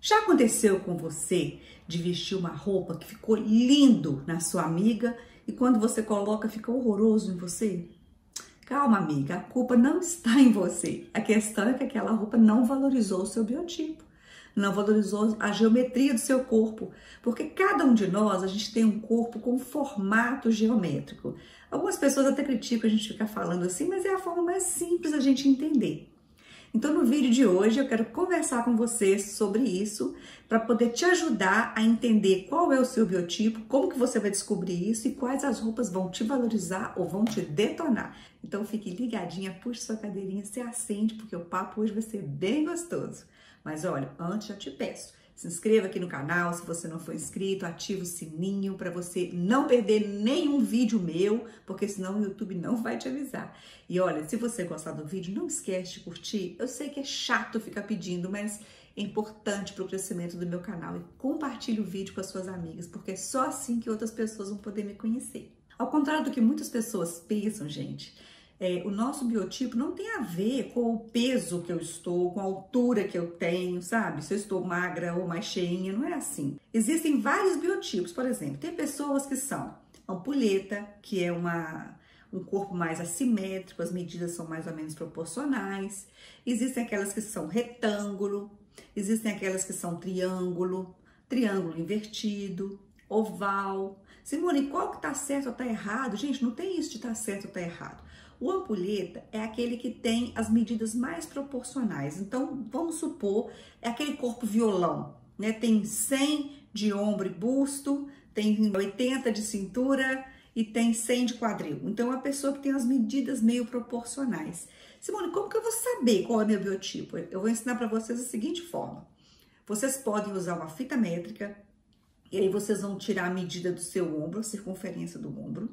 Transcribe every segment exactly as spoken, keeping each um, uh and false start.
Já aconteceu com você de vestir uma roupa que ficou lindo na sua amiga e quando você coloca fica horroroso em você? Calma, amiga, a culpa não está em você. A questão é que aquela roupa não valorizou o seu biotipo, não valorizou a geometria do seu corpo, porque cada um de nós, a gente tem um corpo com formato geométrico. Algumas pessoas até criticam a gente ficar falando assim, mas é a forma mais simples da gente entender. Então, no vídeo de hoje, eu quero conversar com você sobre isso, para poder te ajudar a entender qual é o seu biotipo, como que você vai descobrir isso e quais as roupas vão te valorizar ou vão te detonar. Então, fique ligadinha, puxe sua cadeirinha, se assente, porque o papo hoje vai ser bem gostoso. Mas olha, antes já te peço, se inscreva aqui no canal, se você não for inscrito, ative o sininho para você não perder nenhum vídeo meu, porque senão o YouTube não vai te avisar. E olha, se você gostar do vídeo, não esquece de curtir. Eu sei que é chato ficar pedindo, mas é importante para o crescimento do meu canal. E compartilhe o vídeo com as suas amigas, porque é só assim que outras pessoas vão poder me conhecer. Ao contrário do que muitas pessoas pensam, gente, É, o nosso biotipo não tem a ver com o peso que eu estou, com a altura que eu tenho, sabe? Se eu estou magra ou mais cheinha, não é assim. Existem vários biotipos, por exemplo, tem pessoas que são ampulheta, que é uma, um corpo mais assimétrico, as medidas são mais ou menos proporcionais. Existem aquelas que são retângulo, existem aquelas que são triângulo, triângulo invertido, oval. Simone, qual que tá certo ou tá errado? Gente, não tem isso de tá certo ou tá errado. O ampulheta é aquele que tem as medidas mais proporcionais. Então, vamos supor, é aquele corpo violão, né? Tem cem de ombro e busto, tem oitenta de cintura e tem cem de quadril. Então, é a pessoa que tem as medidas meio proporcionais. Simone, como que eu vou saber qual é o meu biotipo? Eu vou ensinar para vocês da seguinte forma. Vocês podem usar uma fita métrica, e aí vocês vão tirar a medida do seu ombro, a circunferência do ombro,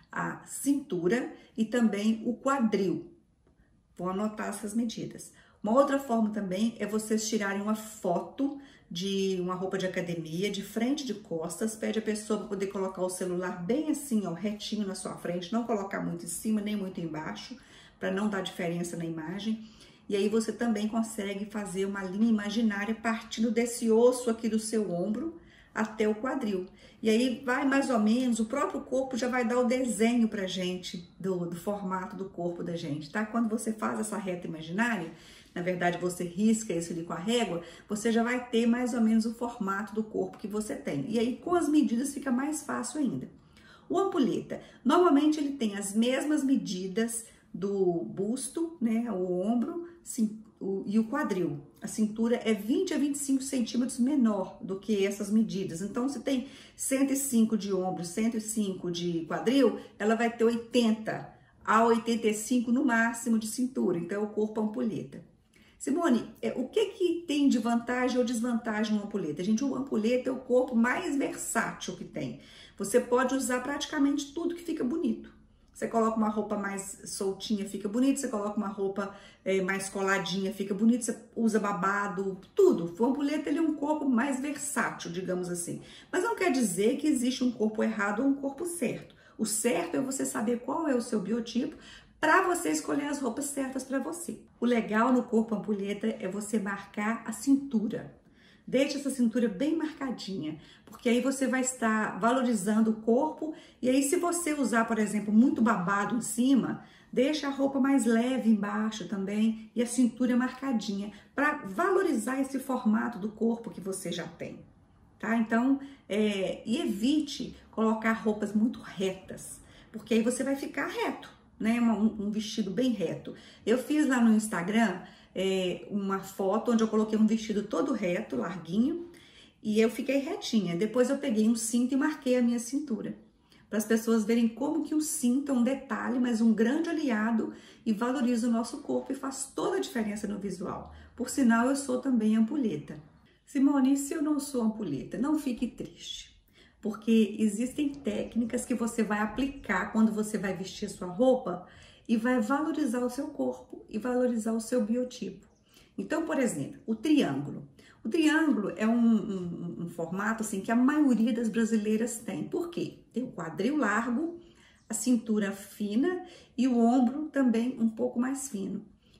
a cintura e também o quadril. Vou anotar essas medidas. Uma outra forma também é vocês tirarem uma foto de uma roupa de academia, de frente de costas, pede a pessoa para poder colocar o celular bem assim, ó, retinho na sua frente, não colocar muito em cima nem muito embaixo, para não dar diferença na imagem. E aí você também consegue fazer uma linha imaginária partindo desse osso aqui do seu ombro até o quadril. E aí vai mais ou menos, o próprio corpo já vai dar o desenho pra gente do, do formato do corpo da gente, tá? Quando você faz essa reta imaginária, na verdade você risca isso ali com a régua, você já vai ter mais ou menos o formato do corpo que você tem. E aí com as medidas fica mais fácil ainda. O ampulheta, normalmente ele tem as mesmas medidas do busto, né, o ombro, sim, o, e o quadril. A cintura é vinte a vinte e cinco centímetros menor do que essas medidas. Então, se tem cento e cinco de ombro, cento e cinco de quadril, ela vai ter oitenta a oitenta e cinco no máximo de cintura. Então, é o corpo ampulheta. Simone, o que que tem de vantagem ou desvantagem no ampulheta? Gente, o ampulheta é o corpo mais versátil que tem. Você pode usar praticamente tudo que fica bonito. Você coloca uma roupa mais soltinha, fica bonito. Você coloca uma roupa é, mais coladinha, fica bonito. Você usa babado, tudo. O ampulheta ele é um corpo mais versátil, digamos assim. Mas não quer dizer que existe um corpo errado ou um corpo certo. O certo é você saber qual é o seu biotipo para você escolher as roupas certas para você. O legal no corpo ampulheta é você marcar a cintura. Deixe essa cintura bem marcadinha, porque aí você vai estar valorizando o corpo. E aí se você usar, por exemplo, muito babado em cima, deixa a roupa mais leve embaixo também e a cintura marcadinha, para valorizar esse formato do corpo que você já tem, tá? Então, é, e evite colocar roupas muito retas, porque aí você vai ficar reto, né? Um, um vestido bem reto. Eu fiz lá no Instagram É, uma foto onde eu coloquei um vestido todo reto, larguinho, e eu fiquei retinha. Depois eu peguei um cinto e marquei a minha cintura, para as pessoas verem como que o cinto é um detalhe, mas um grande aliado e valoriza o nosso corpo e faz toda a diferença no visual. Por sinal, eu sou também ampulheta. Simone, e se eu não sou ampulheta? Não fique triste, porque existem técnicas que você vai aplicar quando você vai vestir sua roupa e vai valorizar o seu corpo e valorizar o seu biotipo. Então, por exemplo, o triângulo. O triângulo é um, um, um formato assim que a maioria das brasileiras tem. Por quê? Tem o quadril largo, a cintura fina e o ombro também um pouco mais fino.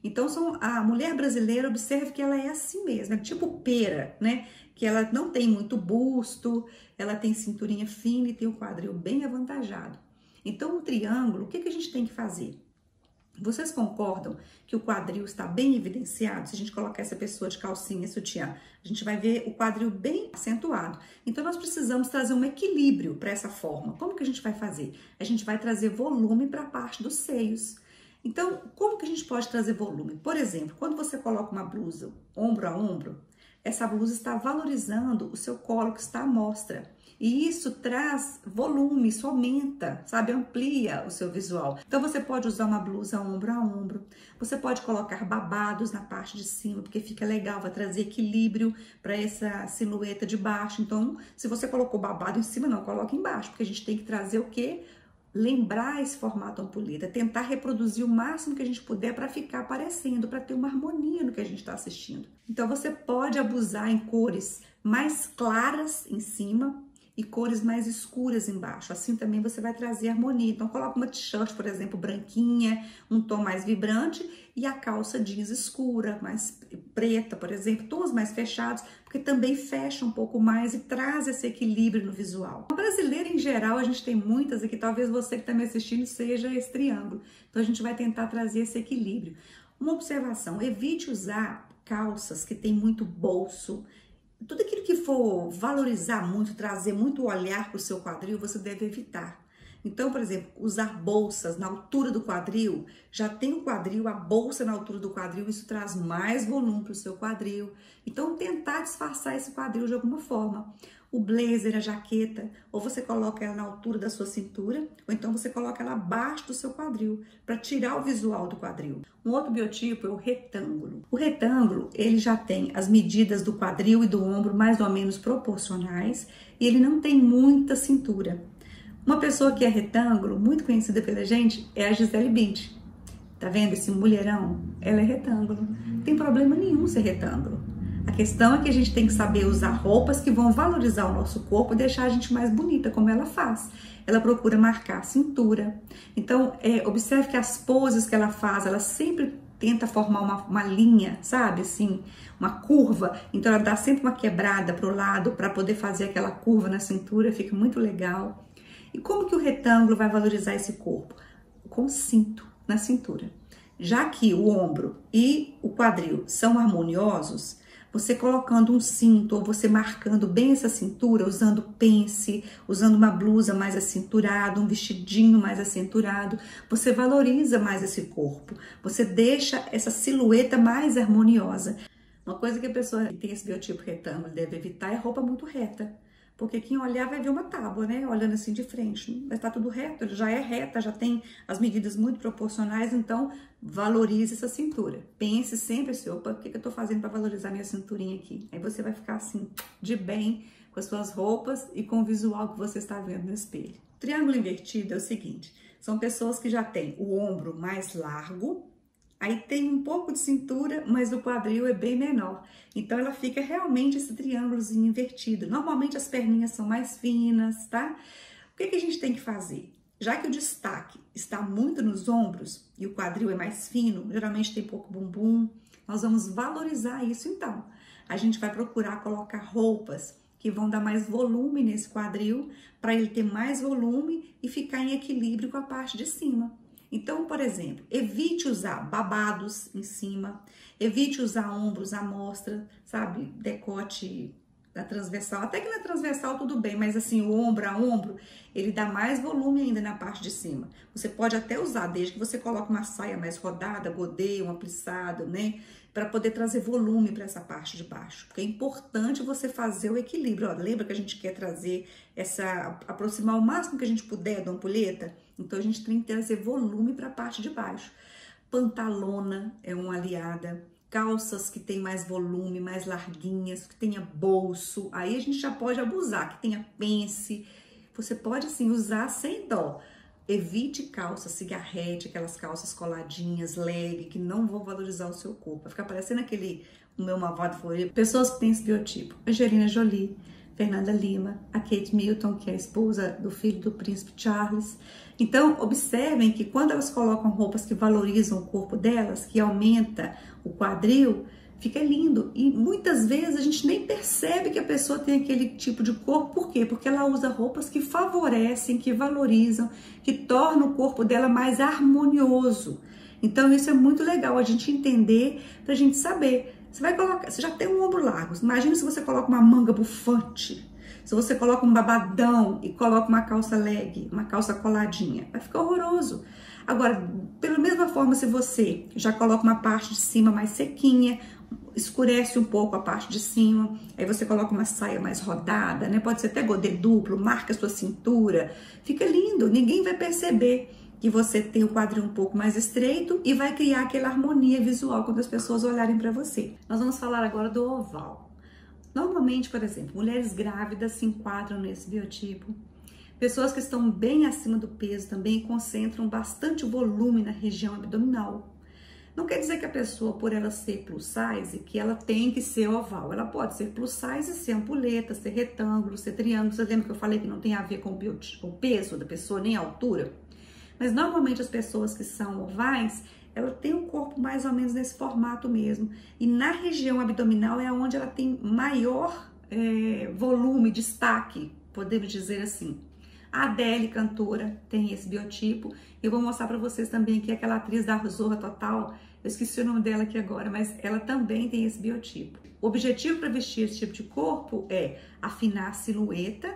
Então, são, a mulher brasileira, observe que ela é assim mesmo, é tipo pera, né? Que ela não tem muito busto, ela tem cinturinha fina e tem o quadril bem avantajado. Então, o triângulo, o que, que a gente tem que fazer? Vocês concordam que o quadril está bem evidenciado? Se a gente colocar essa pessoa de calcinha e sutiã, a gente vai ver o quadril bem acentuado. Então, nós precisamos trazer um equilíbrio para essa forma. Como que a gente vai fazer? A gente vai trazer volume para a parte dos seios. Então, como que a gente pode trazer volume? Por exemplo, quando você coloca uma blusa ombro a ombro, essa blusa está valorizando o seu colo que está à mostra. E isso traz volume, isso aumenta, sabe? Amplia o seu visual. Então, você pode usar uma blusa ombro a ombro. Você pode colocar babados na parte de cima, porque fica legal, vai trazer equilíbrio para essa silhueta de baixo. Então, se você colocou babado em cima, não, coloque embaixo, porque a gente tem que trazer o quê? Lembrar esse formato ampulheta, tentar reproduzir o máximo que a gente puder para ficar aparecendo, para ter uma harmonia no que a gente está assistindo. Então, você pode abusar em cores mais claras em cima e cores mais escuras embaixo. Assim também você vai trazer harmonia. Então, coloca uma t-shirt, por exemplo, branquinha, um tom mais vibrante e a calça jeans escura, mais preta, por exemplo, tons mais fechados, porque também fecha um pouco mais e traz esse equilíbrio no visual. A brasileira, em geral, a gente tem muitas aqui, talvez você que está me assistindo seja esse triângulo. Então, a gente vai tentar trazer esse equilíbrio. Uma observação, evite usar calças que tem muito bolso. Tudo aquilo que for valorizar muito, trazer muito olhar para o seu quadril, você deve evitar. Então, por exemplo, usar bolsas na altura do quadril, já tem o quadril, a bolsa na altura do quadril, isso traz mais volume para o seu quadril. Então, tentar disfarçar esse quadril de alguma forma. O blazer, a jaqueta, ou você coloca ela na altura da sua cintura, ou então você coloca ela abaixo do seu quadril, para tirar o visual do quadril. Um outro biotipo é o retângulo. O retângulo, ele já tem as medidas do quadril e do ombro mais ou menos proporcionais, e ele não tem muita cintura. Uma pessoa que é retângulo, muito conhecida pela gente, é a Gisele Bündchen. Tá vendo esse mulherão? Ela é retângulo. Não tem problema nenhum ser retângulo. A questão é que a gente tem que saber usar roupas que vão valorizar o nosso corpo e deixar a gente mais bonita, como ela faz. Ela procura marcar a cintura. Então, é, observe que as poses que ela faz, ela sempre tenta formar uma, uma linha, sabe? Assim, uma curva. Então, ela dá sempre uma quebrada para o lado para poder fazer aquela curva na cintura. Fica muito legal. E como que o retângulo vai valorizar esse corpo? Com cinto na cintura. Já que o ombro e o quadril são harmoniosos, você colocando um cinto ou você marcando bem essa cintura, usando pence, usando uma blusa mais acinturada, um vestidinho mais acinturado, você valoriza mais esse corpo. Você deixa essa silhueta mais harmoniosa. Uma coisa que a pessoa que tem esse biotipo retângulo deve evitar é roupa muito reta. Porque quem olhar vai ver uma tábua, né? Olhando assim de frente. Mas tá tudo reto, já é reta, já tem as medidas muito proporcionais, então valorize essa cintura. Pense sempre assim, opa, o que, que eu tô fazendo para valorizar minha cinturinha aqui? Aí você vai ficar assim, de bem, com as suas roupas e com o visual que você está vendo no espelho. Triângulo invertido é o seguinte, são pessoas que já têm o ombro mais largo, aí tem um pouco de cintura, mas o quadril é bem menor. Então, ela fica realmente esse triângulozinho invertido. Normalmente, as perninhas são mais finas, tá? O que que a gente tem que fazer? Já que o destaque está muito nos ombros e o quadril é mais fino, geralmente tem pouco bumbum, nós vamos valorizar isso então. A gente vai procurar colocar roupas que vão dar mais volume nesse quadril, para ele ter mais volume e ficar em equilíbrio com a parte de cima. Então, por exemplo, evite usar babados em cima, evite usar ombros à mostra, sabe? Decote na transversal, até que na transversal tudo bem, mas assim, o ombro a ombro, ele dá mais volume ainda na parte de cima. Você pode até usar, desde que você coloque uma saia mais rodada, godê, um plissado, né? Para poder trazer volume para essa parte de baixo. Porque é importante você fazer o equilíbrio. Ó, lembra que a gente quer trazer essa, aproximar o máximo que a gente puder da ampulheta? Então, a gente tem que trazer volume para a parte de baixo. Pantalona é uma aliada. Calças que tem mais volume, mais larguinhas, que tenha bolso. Aí a gente já pode abusar, que tenha pence. Você pode, assim, usar sem dó. Evite calça, cigarrete, aquelas calças coladinhas, leg, que não vão valorizar o seu corpo. Vai ficar parecendo aquele, o meu malvado foi. Pessoas que têm esse biotipo. Angelina Jolie, Fernanda Lima, a Kate Middleton, que é a esposa do filho do príncipe Charles. Então, observem que quando elas colocam roupas que valorizam o corpo delas, que aumenta o quadril, fica lindo. E muitas vezes a gente nem percebe que a pessoa tem aquele tipo de corpo. Por quê? Porque ela usa roupas que favorecem, que valorizam, que tornam o corpo dela mais harmonioso. Então, isso é muito legal a gente entender, pra gente saber. Você vai colocar, você já tem um ombro largo. Imagina se você coloca uma manga bufante, se você coloca um babadão e coloca uma calça leg, uma calça coladinha, vai ficar horroroso. Agora, pela mesma forma, se você já coloca uma parte de cima mais sequinha, escurece um pouco a parte de cima, aí você coloca uma saia mais rodada, né? Pode ser até godê duplo, marca a sua cintura, fica lindo, ninguém vai perceber que você tem o quadril um pouco mais estreito e vai criar aquela harmonia visual quando as pessoas olharem para você. Nós vamos falar agora do oval. Normalmente, por exemplo, mulheres grávidas se enquadram nesse biotipo. Pessoas que estão bem acima do peso também concentram bastante volume na região abdominal. Não quer dizer que a pessoa, por ela ser plus size, que ela tem que ser oval. Ela pode ser plus size e ser ampulheta, ser retângulo, ser triângulo. Você lembra que eu falei que não tem a ver com o peso da pessoa, nem a altura? Mas normalmente as pessoas que são ovais, ela tem um corpo mais ou menos nesse formato mesmo. E na região abdominal é onde ela tem maior é, volume, destaque, podemos dizer assim. A Adele, cantora, tem esse biotipo. Eu vou mostrar para vocês também que aquela atriz da Zorra Total, eu esqueci o nome dela aqui agora, mas ela também tem esse biotipo. O objetivo para vestir esse tipo de corpo é afinar a silhueta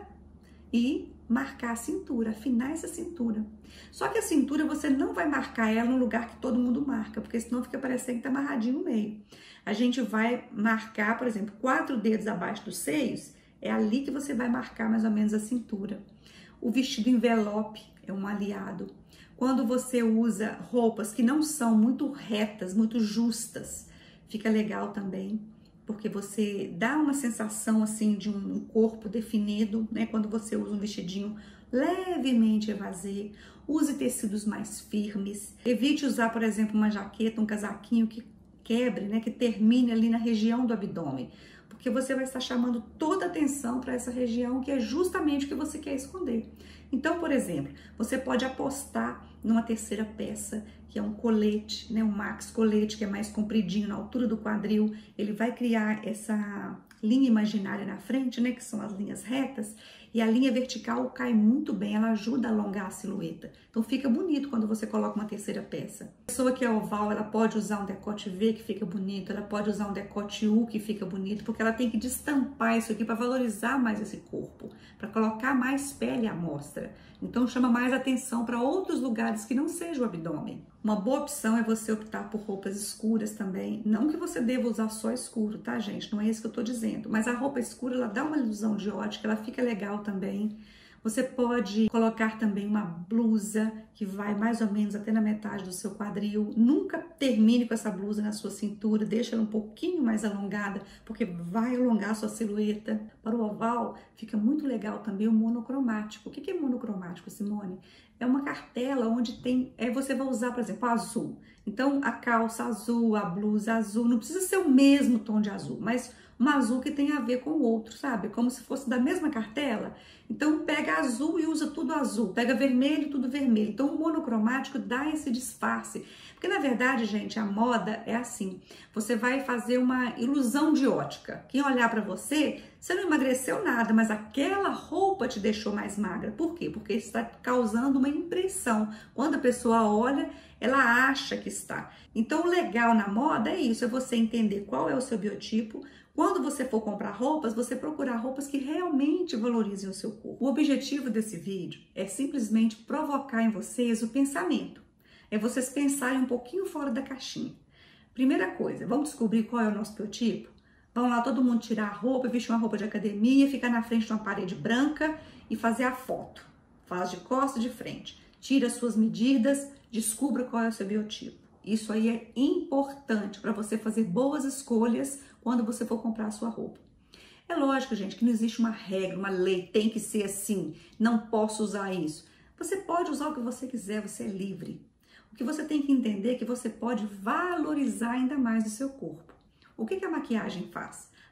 e marcar a cintura, afinar essa cintura. Só que a cintura você não vai marcar ela no lugar que todo mundo marca, porque senão fica parecendo que tá amarradinho no meio. A gente vai marcar, por exemplo, quatro dedos abaixo dos seios, é ali que você vai marcar mais ou menos a cintura. O vestido envelope é um aliado. Quando você usa roupas que não são muito retas, muito justas, fica legal também, porque você dá uma sensação assim de um corpo definido, né? Quando você usa um vestidinho levemente evasê, use tecidos mais firmes, evite usar, por exemplo, uma jaqueta, um casaquinho que quebre, né? Que termine ali na região do abdômen, porque você vai estar chamando toda a atenção para essa região que é justamente o que você quer esconder. Então, por exemplo, você pode apostar numa terceira peça, que é um colete, né, um max colete, que é mais compridinho na altura do quadril. Ele vai criar essa linha imaginária na frente, né, que são as linhas retas, e a linha vertical cai muito bem, ela ajuda a alongar a silhueta. Então fica bonito quando você coloca uma terceira peça. A pessoa que é oval, ela pode usar um decote V que fica bonito, ela pode usar um decote U que fica bonito, porque ela tem que destampar isso aqui para valorizar mais esse corpo, para colocar mais pele à mostra. Então chama mais atenção para outros lugares que não seja o abdômen. Uma boa opção é você optar por roupas escuras também. Não que você deva usar só escuro, tá, gente? Não é isso que eu tô dizendo. Mas a roupa escura, ela dá uma ilusão de ótica, ela fica legal também. Você pode colocar também uma blusa que vai mais ou menos até na metade do seu quadril. Nunca termine com essa blusa na sua cintura, deixa ela um pouquinho mais alongada, porque vai alongar a sua silhueta. Para o oval, fica muito legal também o monocromático. O que é monocromático, Simone? É uma cartela onde tem, é, você vai usar, por exemplo, azul. Então, a calça azul, a blusa azul, não precisa ser o mesmo tom de azul, mas um azul que tem a ver com o outro, sabe? Como se fosse da mesma cartela. Então, pega azul e usa tudo azul. Pega vermelho, tudo vermelho. Então, o monocromático dá esse disfarce. Porque, na verdade, gente, a moda é assim. Você vai fazer uma ilusão de ótica. Quem olhar pra você, você não emagreceu nada, mas aquela roupa te deixou mais magra. Por quê? Porque está causando uma impressão. Quando a pessoa olha, ela acha que está. Então, o legal na moda é isso, é você entender qual é o seu biotipo. Quando você for comprar roupas, você procurar roupas que realmente valorizem o seu corpo. O objetivo desse vídeo é simplesmente provocar em vocês o pensamento. É vocês pensarem um pouquinho fora da caixinha. Primeira coisa, vamos descobrir qual é o nosso biotipo? Vamos lá todo mundo tirar a roupa, vestir uma roupa de academia, ficar na frente de uma parede branca e fazer a foto. Faz de costas e de frente. Tira as suas medidas, descubra qual é o seu biotipo. Isso aí é importante para você fazer boas escolhas quando você for comprar a sua roupa. É lógico, gente, que não existe uma regra, uma lei, tem que ser assim, não posso usar isso. Você pode usar o que você quiser, você é livre. O que você tem que entender é que você pode valorizar ainda mais o seu corpo. O que que a maquiagem faz?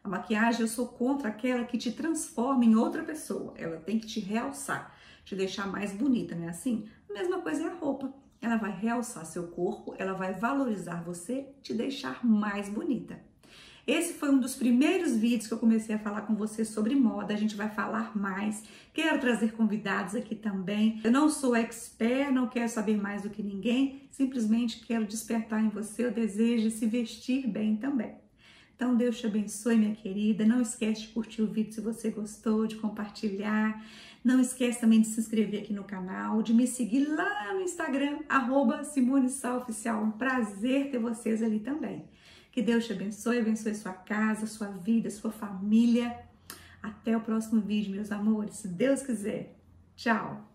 A maquiagem, eu sou contra aquela que te transforma em outra pessoa. Ela tem que te realçar, te deixar mais bonita, não é assim? A mesma coisa é a roupa. Ela vai realçar seu corpo, ela vai valorizar você, te deixar mais bonita. Esse foi um dos primeiros vídeos que eu comecei a falar com você sobre moda. A gente vai falar mais. Quero trazer convidados aqui também. Eu não sou expert, não quero saber mais do que ninguém. Simplesmente quero despertar em você o desejo de se vestir bem também. Então, Deus te abençoe, minha querida. Não esquece de curtir o vídeo se você gostou, de compartilhar. Não esquece também de se inscrever aqui no canal, de me seguir lá no Instagram, arroba Simone Sá Oficial. Um prazer ter vocês ali também. Que Deus te abençoe, abençoe sua casa, sua vida, sua família. Até o próximo vídeo, meus amores, se Deus quiser. Tchau!